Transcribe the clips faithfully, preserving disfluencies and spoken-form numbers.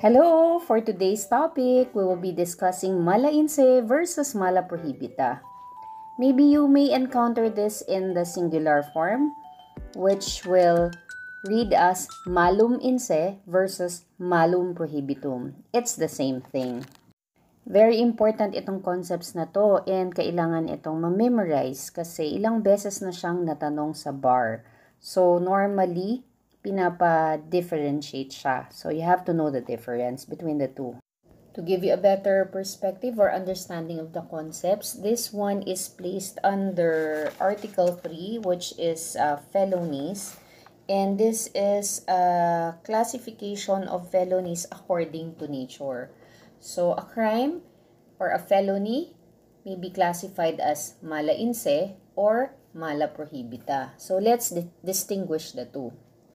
Hello! For today's topic, we will be discussing mala inse versus mala prohibita. Maybe you may encounter this in the singular form, which will read as malum inse versus malum prohibitum. It's the same thing. Very important itong concepts na to and kailangan itong ma-memorize kasi ilang beses na siyang natanong sa bar. So, normally, pinapa-differentiate siya. So, you have to know the difference between the two. To give you a better perspective or understanding of the concepts, this one is placed under Article three, which is uh, felonies. And this is a classification of felonies according to nature. So, a crime or a felony may be classified as mala inse or mala prohibita. So, let's di- distinguish the two.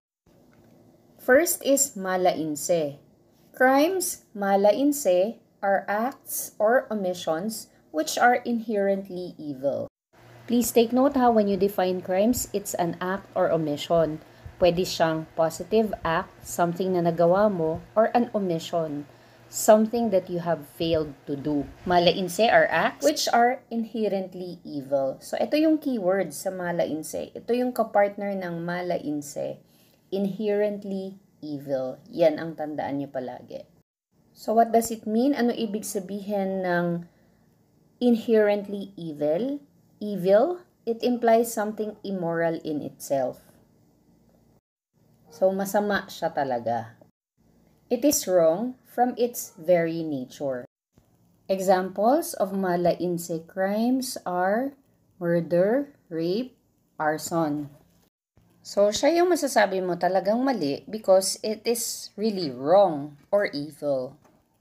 First is mala inse. Crimes mala inse are acts or omissions which are inherently evil. Please take note ha, when you define crimes, it's an act or omission. Pwede siyang positive act, something na nagawa mo, or an omission, something that you have failed to do. Mala inse are acts which are inherently evil. So, ito yung keyword sa mala inse. Ito yung kapartner ng mala inse. Inherently evil. Yan ang tandaan nyo palagi. So, what does it mean? Ano ibig sabihin ng inherently evil? Evil, it implies something immoral in itself. So, masama siya talaga. It is wrong from its very nature. Examples of mala inse crimes are murder, rape, arson. So, siya yung masasabi mo talagang mali because it is really wrong or evil.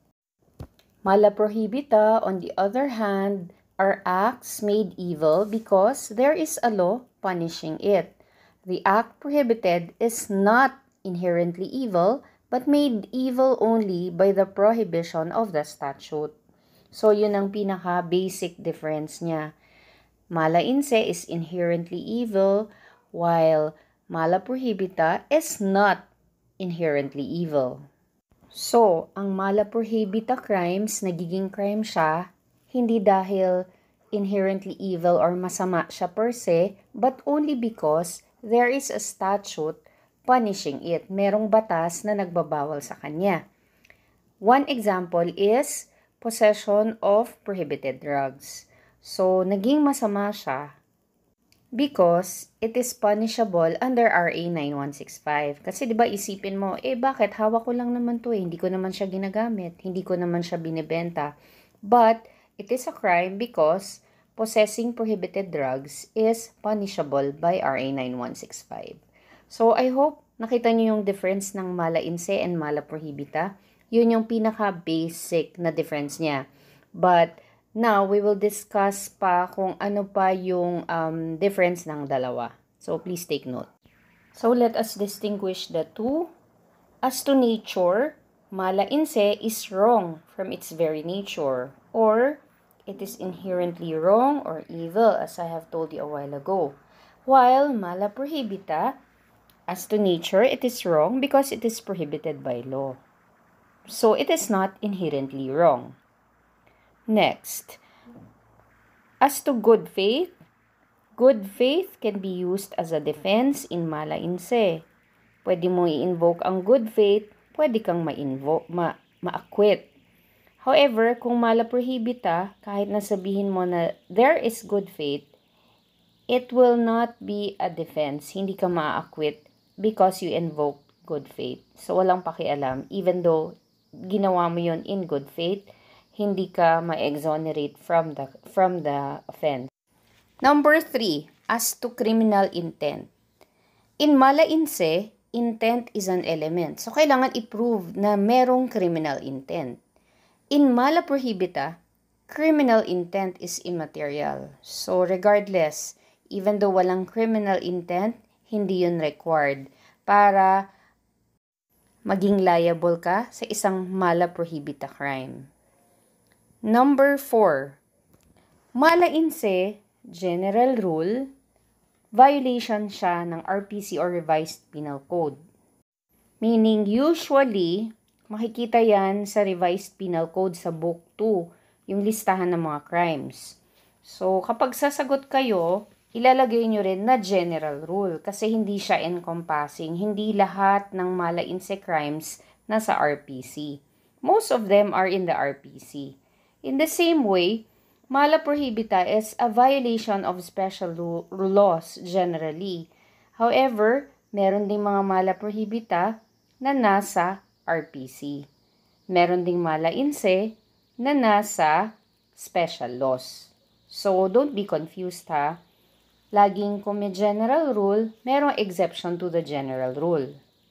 Mala prohibita, on the other hand, are acts made evil because there is a law punishing it. The act prohibited is not inherently evil but made evil only by the prohibition of the statute. So, yun ang pinaka-basic difference niya. Mala inse is inherently evil while mala prohibita is not inherently evil. So, ang mala prohibita crimes, nagiging crime siya, hindi dahil inherently evil or masama siya per se, but only because there is a statute punishing it. Merong batas na nagbabawal sa kanya. One example is possession of prohibited drugs. So, naging masama siya because it is punishable under R A nine one six five. Kasi 'di ba isipin mo, eh bakit hawak ko lang naman 'to eh, hindi ko naman siya ginagamit, hindi ko naman siya binebenta. But it is a crime because possessing prohibited drugs is punishable by R A nine one six five. So I hope nakita niyo yung difference ng mala inse and mala prohibita. Yun yung pinaka-basic na difference niya. But now, we will discuss pa kung ano pa yung um, difference ng dalawa. So, please take note. So, let us distinguish the two. As to nature, mala inse is wrong from its very nature. Or, it is inherently wrong or evil, as I have told you a while ago. While mala prohibita, as to nature, it is wrong because it is prohibited by law. So, it is not inherently wrong. Next, as to good faith, good faith can be used as a defense in mala inse. Pwede mo i-invoke ang good faith, pwede kang ma-invoke, ma- ma-acquit. However, kung mala prohibita, kahit nasabihin mo na there is good faith, it will not be a defense. Hindi ka ma-acquit because you invoke good faith. So, walang pakialam. Even though ginawa mo yun in good faith, hindi ka ma-exonerate from the from the offense. Number three, as to criminal intent. In mala inse, intent is an element. So, kailangan i-prove na merong criminal intent. In mala prohibita, criminal intent is immaterial. So, regardless, even though walang criminal intent, hindi yun required para maging liable ka sa isang mala prohibita crime. Number four, mala inse, general rule, violation siya ng R P C or Revised Penal Code. Meaning, usually, makikita yan sa Revised Penal Code sa Book two, yung listahan ng mga crimes. So, kapag sasagot kayo, ilalagay nyo rin na general rule kasi hindi siya encompassing. Hindi lahat ng mala inse crimes nasa R P C. Most of them are in the R P C. In the same way, mala prohibita is a violation of special laws generally. However, meron ding mga mala prohibita na nasa R P C. Meron ding mala inse na nasa special laws. So, don't be confused ha. Laging kung may general rule, merong exception to the general rule.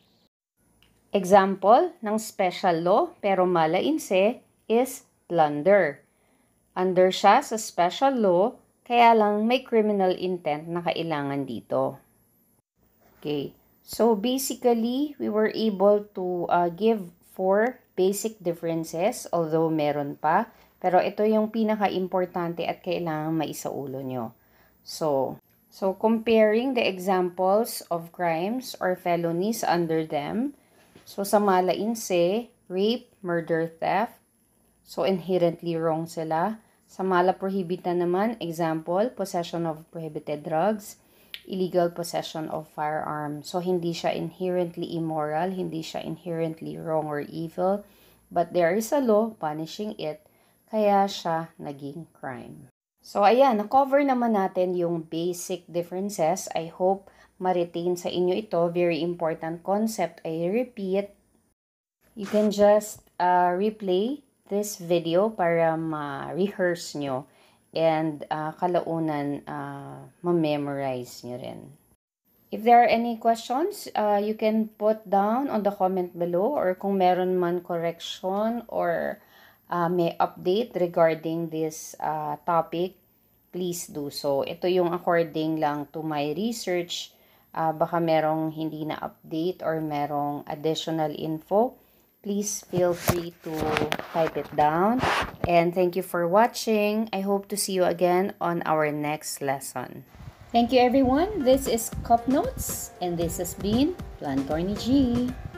Example ng special law pero mala inse is plunder. Under siya sa special law, kaya lang may criminal intent na kailangan dito. Okay, so basically, we were able to uh, give four basic differences, although meron pa. Pero ito yung pinaka-importante at kailangan maisaulo nyo. So, so comparing the examples of crimes or felonies under them. So, sa mala inse, rape, murder, theft. So, inherently wrong sila. Sa mala prohibita naman, example, possession of prohibited drugs, illegal possession of firearm. So, hindi siya inherently immoral, hindi siya inherently wrong or evil, but there is a law punishing it, kaya siya naging crime. So, ayan, na-cover naman natin yung basic differences. I hope ma-retain sa inyo ito. Very important concept. I repeat, you can just uh, replay this video para ma-rehearse nyo and uh, kalaunan uh, ma-memorize nyo rin. If there are any questions, uh, you can put down on the comment below, or kung meron man correction or uh, may update regarding this uh, topic, please do so. Ito yung according lang to my research. Uh, baka merong hindi na update or merong additional info. Please feel free to type it down. And thank you for watching. I hope to see you again on our next lesson. Thank you everyone. This is Cop Notes and this has been Plantorny G.